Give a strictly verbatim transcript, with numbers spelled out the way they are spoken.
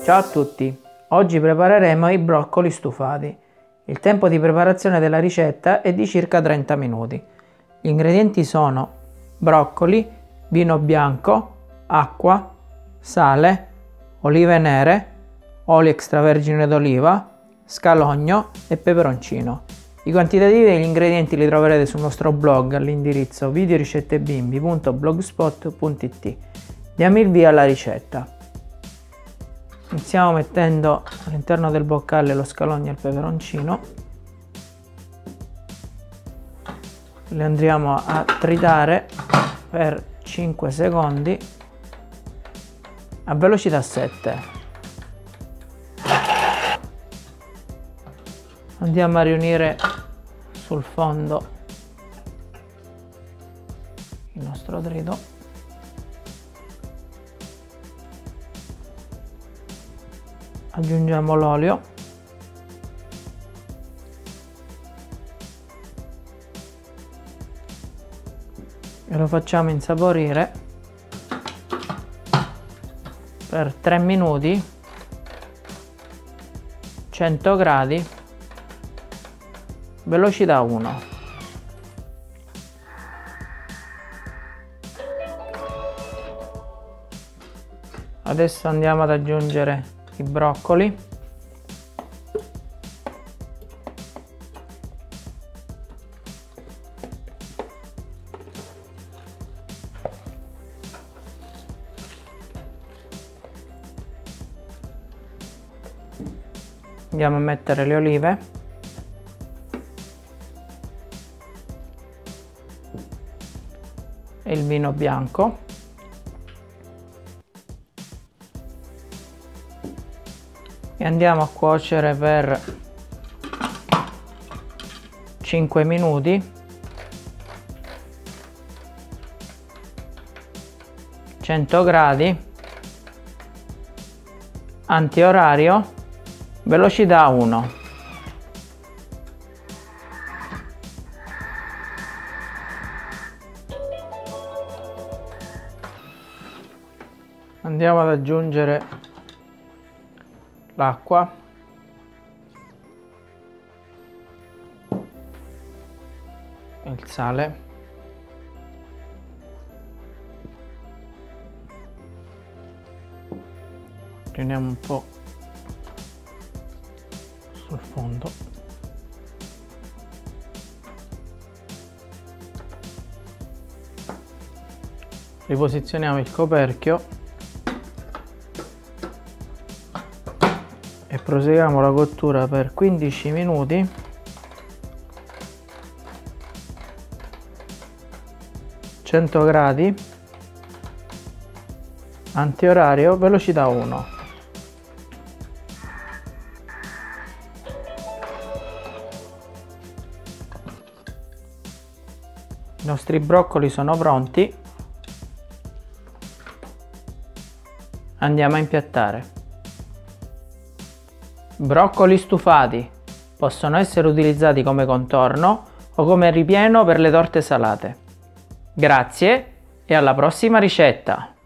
Ciao a tutti, oggi prepareremo i broccoli stufati. Il tempo di preparazione della ricetta è di circa trenta minuti. Gli ingredienti sono broccoli, vino bianco, acqua, sale, olive nere, olio extravergine d'oliva, scalogno e peperoncino. I quantitativi degli ingredienti li troverete sul nostro blog all'indirizzo videoricettebimbi punto blogspot punto it. Diamo il via alla ricetta. Iniziamo mettendo all'interno del boccale lo scalogno e il peperoncino. Li andremo a tritare per cinque secondi a velocità sette. Andiamo a riunire sul fondo il nostro trito. Aggiungiamo l'olio, e lo facciamo insaporire per tre minuti, cento gradi, velocità uno. Adesso andiamo ad aggiungere i broccoli. Andiamo a mettere le olive. E il vino bianco. E andiamo a cuocere per cinque minuti, cento gradi, antiorario, velocità uno. Andiamo ad aggiungere l'acqua e il sale. Riuniamo un po' sul fondo. Riposizioniamo il coperchio e proseguiamo la cottura per quindici minuti, cento gradi, antiorario, velocità uno. I nostri broccoli sono pronti. Andiamo a impiattare. Broccoli stufati possono essere utilizzati come contorno o come ripieno per le torte salate. Grazie e alla prossima ricetta!